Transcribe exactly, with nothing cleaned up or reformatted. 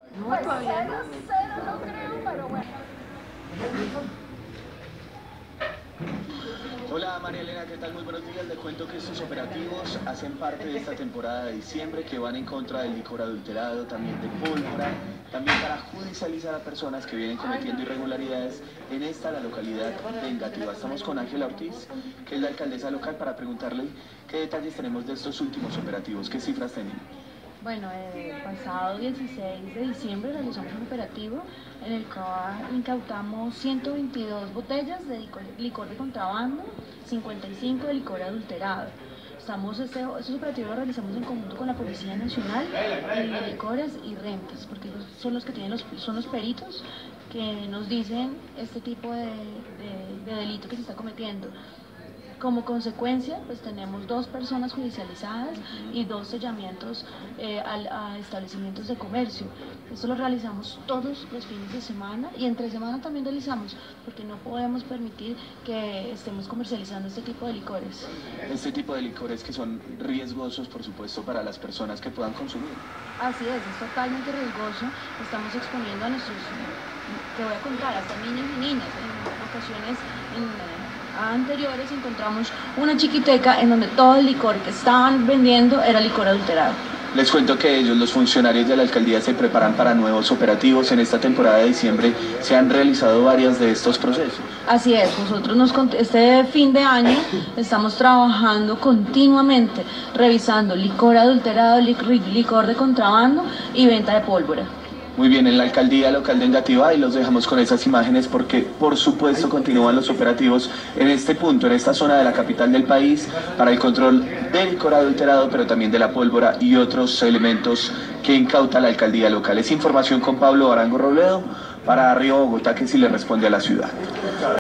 No, Pues todavía cero, no. cero no creo, pero bueno. Hola María Elena, ¿qué tal? Muy buenos días. Le cuento que estos operativos hacen parte de esta temporada de diciembre que van en contra del licor adulterado, también de pólvora, también para judicializar a personas que vienen cometiendo irregularidades en esta, la localidad de Engativá. Estamos con Ángela Ortiz, que es la alcaldesa local, para preguntarle qué detalles tenemos de estos últimos operativos, qué cifras tenemos. Bueno, el pasado dieciséis de diciembre realizamos un operativo en el cual incautamos ciento veintidós botellas de licor, licor de contrabando, cincuenta y cinco de licor adulterado. Estamos, este, estos operativos los realizamos en conjunto con la Policía Nacional y Licores y Rentas, porque ellos son los que tienen los, son los peritos que nos dicen este tipo de, de, de delito que se está cometiendo. Como consecuencia, pues tenemos dos personas judicializadas y dos sellamientos eh, a, a establecimientos de comercio. Esto lo realizamos todos los fines de semana y entre semana también realizamos, porque no podemos permitir que estemos comercializando este tipo de licores. Este tipo de licores que son riesgosos, por supuesto, para las personas que puedan consumir. Así es, es totalmente riesgoso. Estamos exponiendo a nuestros, te voy a contar, hasta niños y niñas. En ocasiones en, anteriores encontramos una chiquiteca en donde todo el licor que estaban vendiendo era licor adulterado. Les cuento que ellos, los funcionarios de la alcaldía, se preparan para nuevos operativos. En esta temporada de diciembre se han realizado varios de estos procesos. Así es, nosotros nos, este fin de año estamos trabajando continuamente, revisando licor adulterado, licor de contrabando y venta de pólvora. Muy bien, en la alcaldía local de Engativá, y los dejamos con esas imágenes porque por supuesto continúan los operativos en este punto, en esta zona de la capital del país, para el control del licor adulterado, pero también de la pólvora y otros elementos que incauta la alcaldía local. Es información con Pablo Arango Robledo para Arriba Bogotá, que sí le responde a la ciudad.